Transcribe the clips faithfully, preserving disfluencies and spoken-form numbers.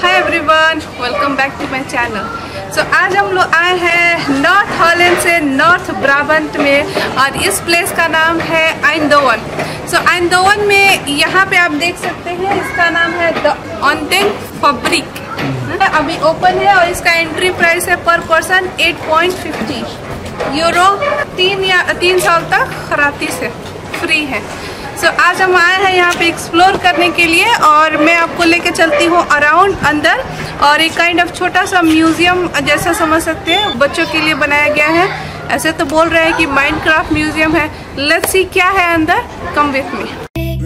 Hi everyone, welcome back to my channel. So आज हम लोग आए हैं नॉर्थ हॉलैंड से नॉर्थ ब्राबंट में और इस प्लेस का नाम है आइंडोवन। सो so, आइंडोवन में यहाँ पे आप देख सकते हैं, इसका नाम है द ऑन्टेन फैब्रिक। अभी ओपन है और इसका एंट्री प्राइस है per person eight point fifty euro. तीन या तीन साल तक खराती से फ्री है। सो so, आज हम आए हैं यहाँ पे एक्सप्लोर करने के लिए और मैं आपको लेके चलती हूँ अराउंड अंदर। और एक काइंड ऑफ छोटा सा म्यूजियम जैसा समझ सकते हैं, बच्चों के लिए बनाया गया है। ऐसे तो बोल रहे हैं कि माइनक्राफ्ट म्यूजियम है। लेट्स सी क्या है अंदर, कम विथ मी।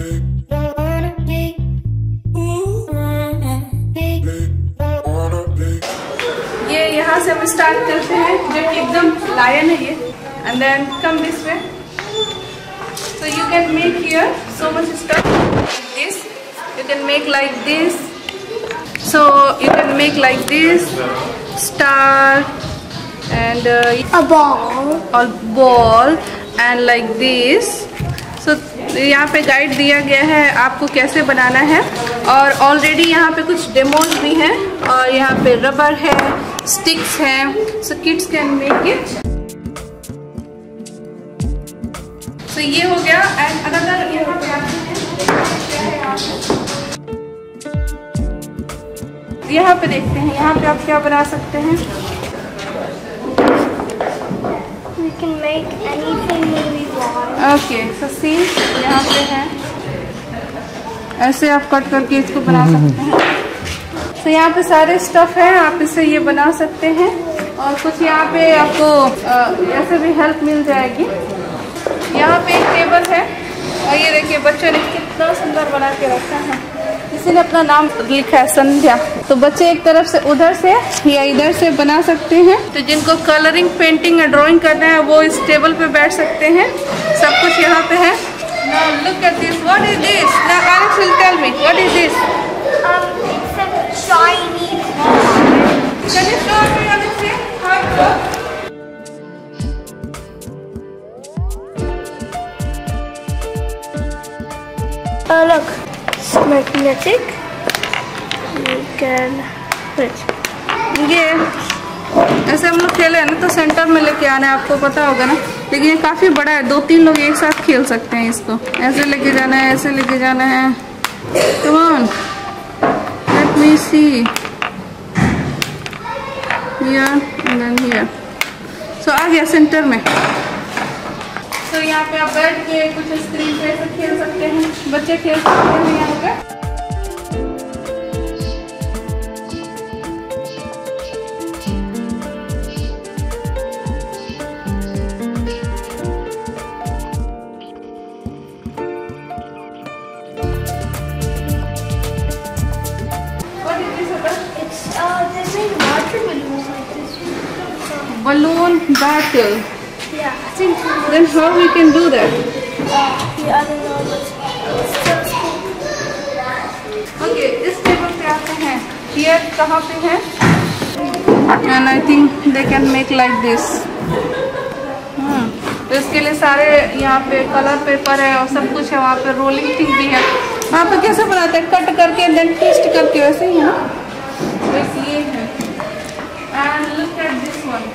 ये यहाँ से हम स्टार्ट करते हैं, जो कि एकदम लायन है ये। And then come this way. So you can make here so much stuff like this. You can make like this. So you can make like this star and uh, a ball. A ball and like this. So यहाँ पे guide दिया गया है आपको कैसे बनाना है। और already यहाँ पे कुछ डेमोज भी हैं और यहाँ पे रबर है, स्टिक्स हैं। So kids can make it. तो ये हो गया। एंड अनदर यहाँ पे आते हैं, यहाँ पे देखते हैं यहाँ पे आप क्या बना सकते हैं। We can make anything we want. Okay, so see यहाँ पे है, ऐसे आप कट करके इसको बना सकते हैं। तो यहाँ पे सारे स्टफ है, आप इससे ये बना सकते हैं। और कुछ यहाँ पे आपको ऐसे भी हेल्प मिल जाएगी। यहाँ पे एक टेबल है और ये देखिए बच्चों ने कितना सुंदर बना के रखा है। किसी ने अपना नाम लिखा है, संध्या। तो बच्चे एक तरफ से उधर से या इधर से बना सकते हैं। तो जिनको कलरिंग, पेंटिंग या ड्राइंग करना है वो इस टेबल पे बैठ सकते हैं। सब कुछ यहाँ पे है। Now look at this. What is this? Now Alex will tell me. What is this? Um, it's a shiny ball. Can you show me, Alex? How it works? Oh look, it's magnetic. You can switch. ये ऐसे हम लोग खेले हैं ना, तो centre में लेके आना है, आपको पता होगा ना। लेकिन ये काफी बड़ा है, दो तीन लोग एक साथ खेल सकते हैं इसको। ऐसे लेके जाना है, ऐसे लेके जाना है। Come on, let me see. Here and then here. So आ गया सेंटर में। तो यहाँ पे आप बैठ के कुछ स्क्रीन पे ऐसे खेल सकते हैं, बच्चे खेल सकते हैं यहाँ पे। What is this about? It's uh, they made water balloons like this. Balloon battle. Yeah, I think. Then how we can do that? Uh, yeah, I don't know, but it's just cool. Okay, इस table पे आते हैं। ये कहाँ पे है? And I think they can make like this. hmm. तो इसके लिए सारे यहाँ पे कलर पेपर है और सब कुछ है। वहाँ पे रोलिंग थिंग भी है। वहाँ पे कैसे बनाते हैं? कट करके देन ट्विस्ट करके, वैसे ही है ना। बस ये है। And look at this one.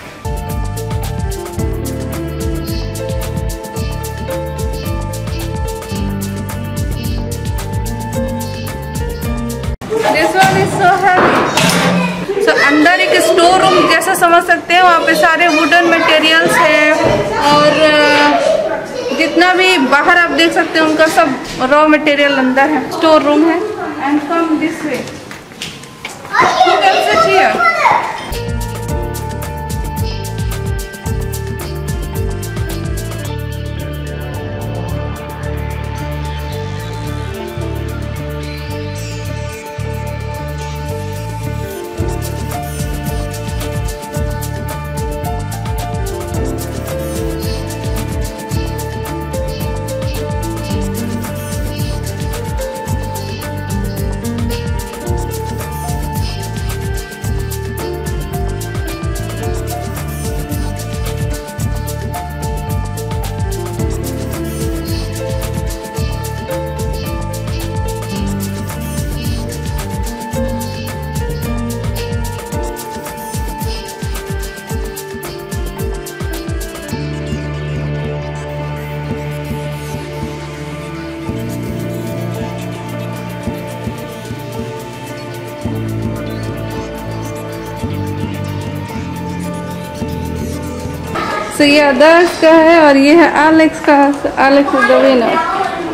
This one is so heavy. So अंदर एक स्टोर रूम जैसा समझ सकते हैं। वहाँ पे सारे वुडन मटेरियल्स है और जितना भी बाहर आप देख सकते हैं उनका सब रॉ मटेरियल अंदर है। स्टोर रूम है। And come this way. Who can sit here? So ये आदर्श का है और ये है एलेक्स का। Alex is the winner.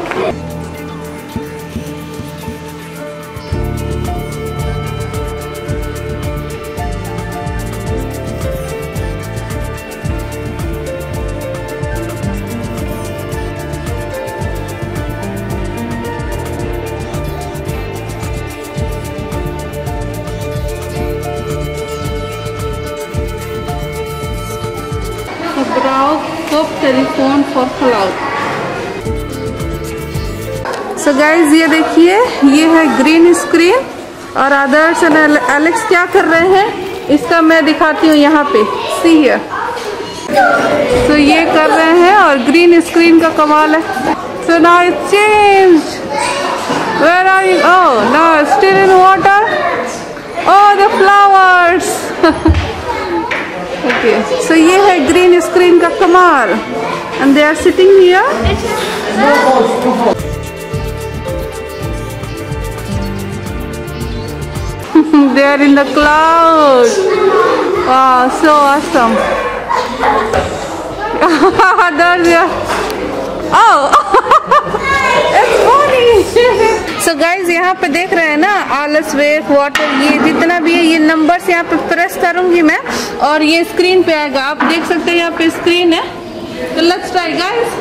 Telephone for cloud. So guys ये देखिए, ये है ग्रीन स्क्रीन और आदर्श और एलेक्स क्या कर रहे हैं इसका मैं दिखाती हूँ यहाँ पे। See here. सो ये कर रहे हैं और ग्रीन स्क्रीन का कमाल है। So now it change. Where are you? Oh now still in water. Oh the flowers. Okay, so ये है ग्रीन स्क्रीन का कमाल and they are sitting here. They are in the cloud. Wow, so awesome. There they are. Oh, it's funny. So guys, यहाँ पे देख रहे हैं ना, आलस वेव वाटर, ये जितना भी है ये नंबर्स यहाँ पे प्रेस करूंगी मैं और ये स्क्रीन पे आएगा। आप देख सकते हैं यहाँ पे स्क्रीन है। So let's try, guys.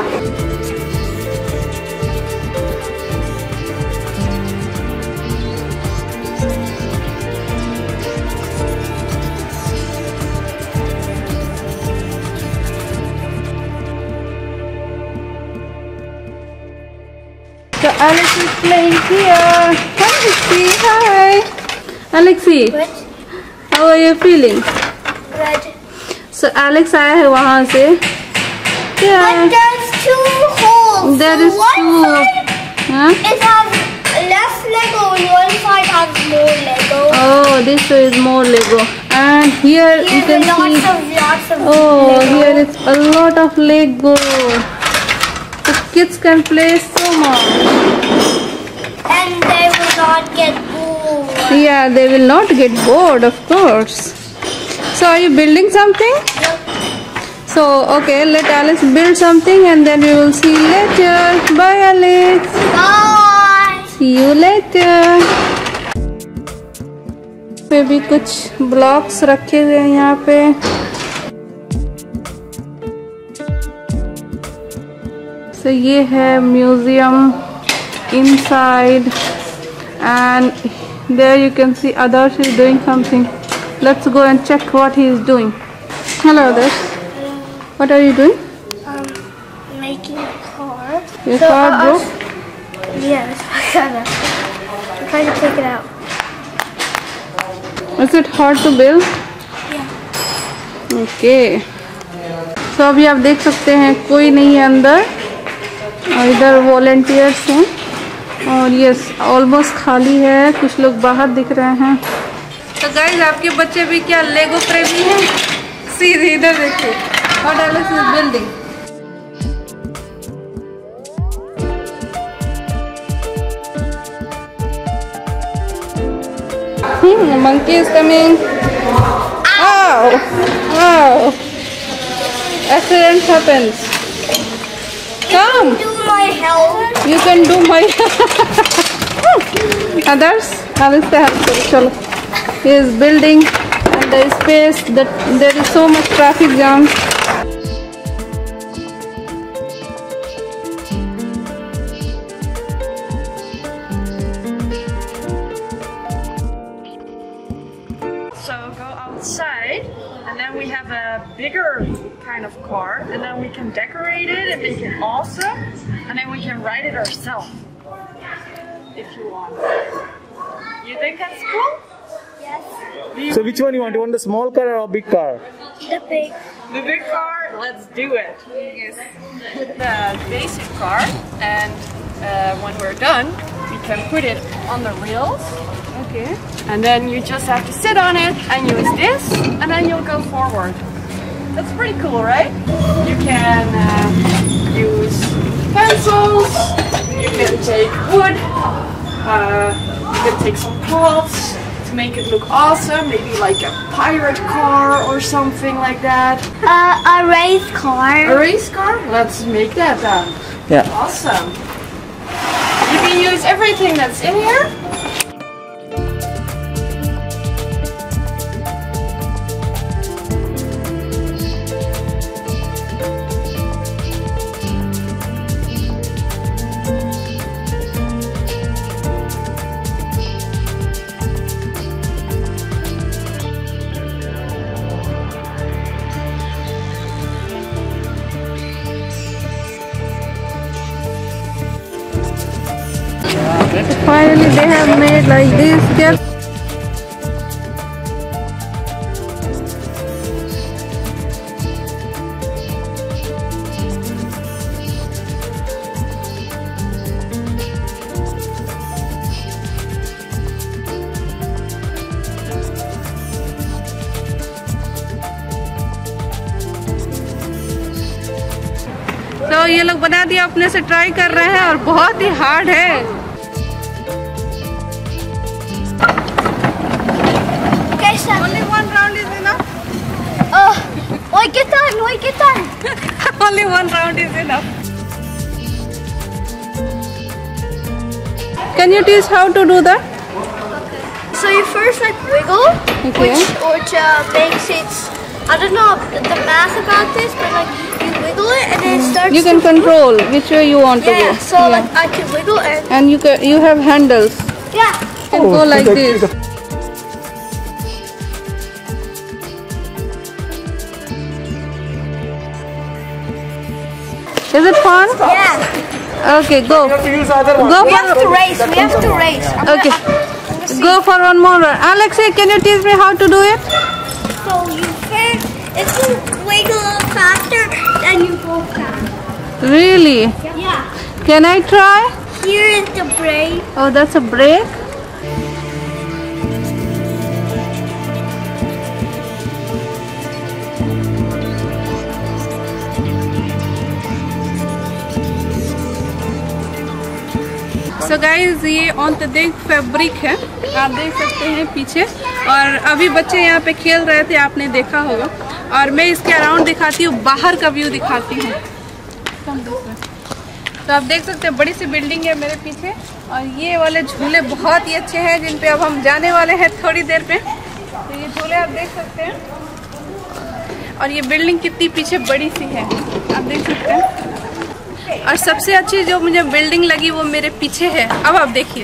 So Alex is playing here. Alexi, hi. Alexi, What? how are you feeling? Red. So Alex आया है वहाँ से। Yeah. But there's two holes. There So is one two. side Huh? it has less Lego and one side has more Lego. Oh, this is more Lego. And here you Here's can lots see. of lots of Oh, Lego. here is a lot of Lego. The kids can play so much. And they will not get bored. Yeah, they will not get bored, of course. So, are you building something? Yep. So, okay, let Alex build something and then we will see you later. Bye, Alex. Bye. See you later. पे भी कुछ blocks रखे हुए हैं यहाँ पे। So, ये है museum inside and there you can see Adarsh is doing something. Let's go and check what he is doing. Hello, Adarsh. What are you doing? Um, making a car. Your So, car uh, broke? Yes, I gotta. I'm trying to take it out. Is it hard to build? Yeah. Okay. So अभी आप देख सकते हैं कोई नहीं है अंदर और इधर वॉलंटियर्स हैं और यस ऑलमोस्ट खाली है, कुछ लोग बाहर दिख रहे हैं। तो गाइस आपके बच्चे भी क्या लेगो प्रेमी हैं? सीधे इधर देखिए what Alex is building. Hmm, monkey is coming. Ow! Ow! Accident happens. Come! Do my help. You can do my others. Alice से help करो चलो. He is building and there is space that there is so much traffic jam. So go outside and then we have a bigger kind of car and then we can decorate it and make it awesome and then we can ride it ourselves if you want. You think that's cool? Yes. So which one you want? You want the small car or a big car? The big. The big car? Let's do it. Yes. The basic car and uh, when we're done we can put it on the wheels. Okay. And then you just have to sit on it and use this and then you'll go forward. That's pretty cool, right? You can uh, use pencils, you can take wood, uh, you can take some cloths, to make it look awesome, maybe like a pirate car or something like that. Uh, a race car. A race car? Let's make that then. Yeah. Awesome. You can use everything that's in here. Finally they have made like this. Just तो ये लोग बना दिया, अपने से try कर रहे हैं और बहुत ही हार्ड है। Only one round is enough. Oh, oi, get on, oi, get on. Only one round is enough. Can you teach how to do that? So you first like wiggle, Okay. which which uh, makes it. I don't know the math about this, but like you wiggle it and then it starts. You can to control which way you want to Yeah. go. So like I can wiggle and And you can, you have handles. yeah. You can go like this. Is it fun? Yeah. Okay, go. You have to use other one. Go We for. have to race. We have to race. I'm gonna- Okay. I'm gonna see. Go for one more run. Alexei, can you teach me how to do it? So you first, if you wiggle a little faster, then you go faster. Really? Yeah. Can I try? Here is the brake. Oh, that's a brake. So guys, ये ऑन्टोडेक fabric है, आप देख सकते हैं पीछे। और अभी बच्चे यहाँ पे खेल रहे थे, आपने देखा होगा। और मैं इसके अराउंड दिखाती हूँ, बाहर का व्यू दिखाती हूँ। तो आप देख सकते हैं बड़ी सी बिल्डिंग है मेरे पीछे, और ये वाले झूले बहुत ही अच्छे हैं जिन पे अब हम जाने वाले हैं थोड़ी देर पे। तो ये झूले आप देख सकते हैं, और ये बिल्डिंग कितनी पीछे बड़ी सी है, आप देख सकते हैं। और सबसे अच्छी जो मुझे बिल्डिंग लगी वो मेरे पीछे है। अब आप देखिए,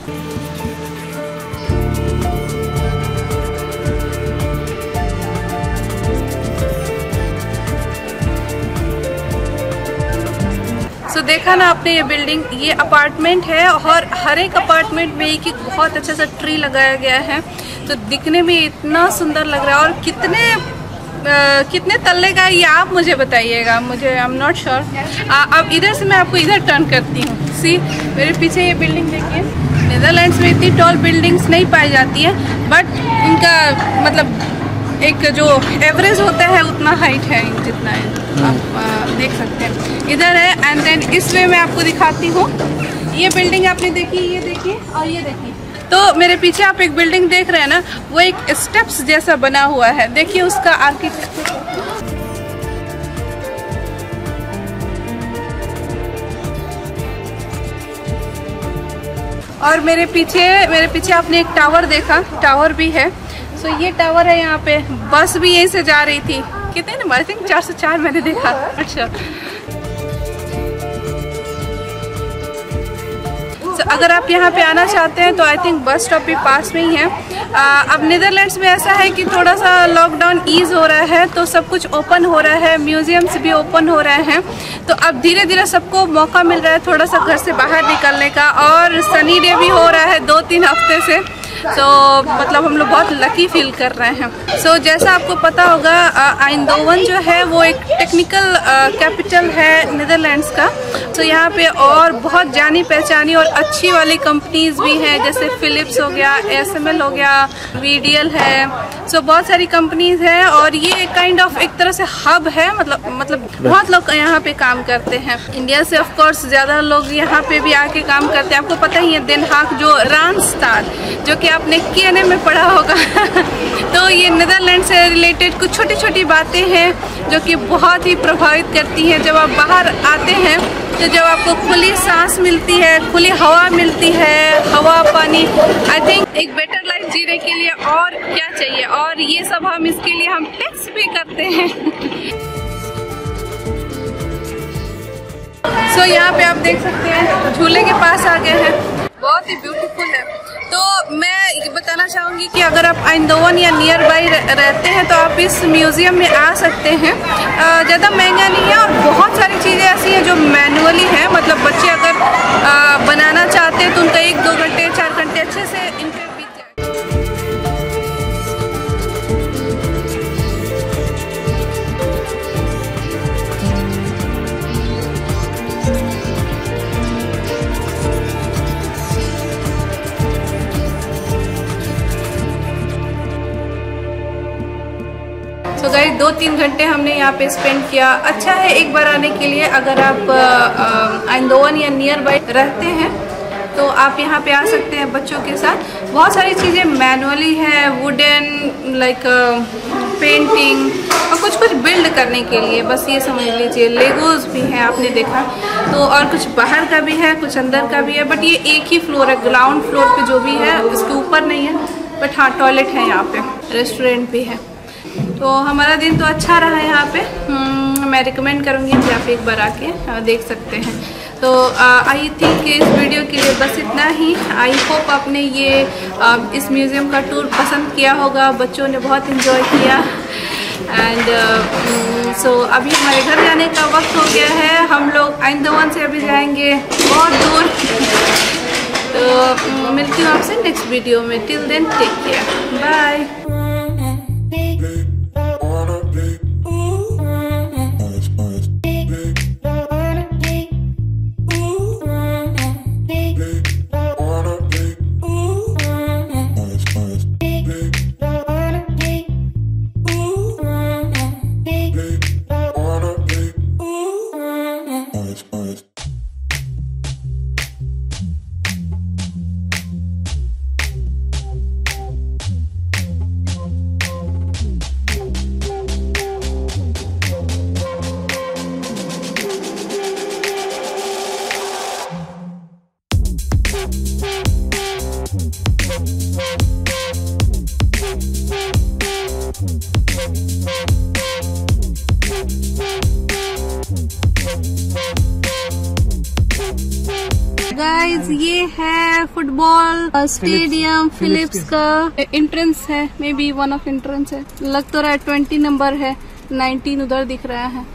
तो देखा ना आपने ये बिल्डिंग, ये अपार्टमेंट है और हर एक अपार्टमेंट में एक एक बहुत अच्छा सा ट्री लगाया गया है। तो दिखने में इतना सुंदर लग रहा है। और कितने आ, कितने तल्ले का है ये आप मुझे बताइएगा, मुझे आई एम नॉट श्योर। अब इधर से मैं आपको इधर टर्न करती हूँ। सी मेरे पीछे ये बिल्डिंग देखिए। नीदरलैंड्स में इतनी टॉल बिल्डिंग्स नहीं पाई जाती है, बट इनका मतलब एक जो एवरेज होता है उतना हाइट है जितना है, आप आ, देख सकते हैं। इधर है एंड देन इस वे मैं आपको दिखाती हूँ। ये बिल्डिंग आपने देखी, ये देखिए और ये देखिए। तो मेरे पीछे आप एक बिल्डिंग देख रहे हैं ना, वो एक स्टेप्स जैसा बना हुआ है। देखिए उसका आर्किटेक्चर। और मेरे पीछे मेरे पीछे आपने एक टावर देखा, टावर भी है। सो ये टावर है, यहाँ पे बस भी यहीं से जा रही थी। कितने नंबर? आई थिंक चार सौ चार मैंने देखा। अच्छा, so, अगर आप यहाँ पे आना चाहते हैं तो आई थिंक बस स्टॉप भी पास में ही है। आ, अब नीदरलैंड्स में ऐसा है कि थोड़ा सा लॉकडाउन ईज हो रहा है, तो सब कुछ ओपन हो रहा है, म्यूजियम्स भी ओपन हो रहे हैं। तो अब धीरे धीरे सबको मौका मिल रहा है थोड़ा सा घर से बाहर निकलने का। और सनी डे भी हो रहा है दो तीन हफ्ते से, तो मतलब हम लोग बहुत लकी फील कर रहे हैं। सो so, जैसा आपको पता होगा, आइंदोवन जो है वो एक टेक्निकल कैपिटल है नीदरलैंड्स का। तो so, यहाँ पे और बहुत जानी पहचानी और अच्छी वाली कंपनीज भी हैं, जैसे फिलिप्स हो गया, एस एम एल हो गया, वी डी एल है। सो so, बहुत सारी कंपनीज हैं और ये काइंड ऑफ एक तरह से हब है। मतलब मतलब बहुत लोग यहाँ पे काम करते हैं। इंडिया से ऑफ कोर्स ज़्यादा लोग यहाँ पे भी आके काम करते हैं। आपको पता ही है, देन हाग जो रांस्ताड जो कि कि आपने के एन एम में पढ़ा होगा। तो ये नीदरलैंड से रिलेटेड कुछ छोटी छोटी बातें हैं जो कि बहुत ही प्रभावित करती हैं। जब आप बाहर आते हैं तो जब आपको खुली सांस मिलती है, खुली हवा मिलती है, हवा पानी, आई थिंक एक बेटर लाइफ जीने के लिए और क्या चाहिए। और ये सब हम इसके लिए हम टैक्स पे करते हैं। सो so, यहाँ पे आप देख सकते हैं झूले के पास आ गए हैं, बहुत ही ब्यूटीफुल है। तो मैं ये बताना चाहूँगी कि अगर आप आइंदोवन या नियर बाई रहते हैं तो आप इस म्यूज़ियम में आ सकते हैं। ज़्यादा महंगा नहीं है और बहुत सारी चीज़ें ऐसी हैं जो मैनुअली हैं, मतलब बच्चे अगर आ, बनाना चाहते हैं तो उनका एक दो घंटे चार घंटे अच्छे से इनके बीत जाए। तो गाइस दो तीन घंटे हमने यहाँ पे स्पेंड किया। अच्छा है एक बार आने के लिए, अगर आप आइंदोवन या नियर बाई रहते हैं तो आप यहाँ पे आ सकते हैं बच्चों के साथ। बहुत सारी चीज़ें मैनुअली हैं, वुडन लाइक पेंटिंग और कुछ कुछ बिल्ड करने के लिए, बस ये समझ लीजिए। लेगोज भी हैं आपने देखा, तो और कुछ बाहर का भी है कुछ अंदर का भी है, बट ये एक ही फ्लोर है, ग्राउंड फ्लोर पे जो भी है उसके ऊपर नहीं है। बट हाँ टॉयलेट है यहाँ पे, रेस्टोरेंट भी है। तो हमारा दिन तो अच्छा रहा है यहाँ पे। मैं रिकमेंड करूँगी कि आप एक बार आके देख सकते हैं। तो आई थिंक इस वीडियो के लिए बस इतना ही। आई होप आपने ये आ, इस म्यूज़ियम का टूर पसंद किया होगा, बच्चों ने बहुत इन्जॉय किया। एंड सो uh, so, अभी हमारे घर जाने का वक्त हो गया है। हम लोग आइंदोवन से अभी जाएंगे बहुत दूर। तो मिलती हूँ आपसे नेक्स्ट वीडियो में। Till then take care, bye. Guys ये है फुटबॉल स्टेडियम फिलिप्स का एंट्रेंस है, may be one of entrance है। लग तो रहा है ट्वेंटी नंबर है, नाइनटीन उधर दिख रहा है।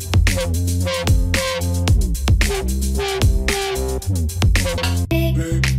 Baby.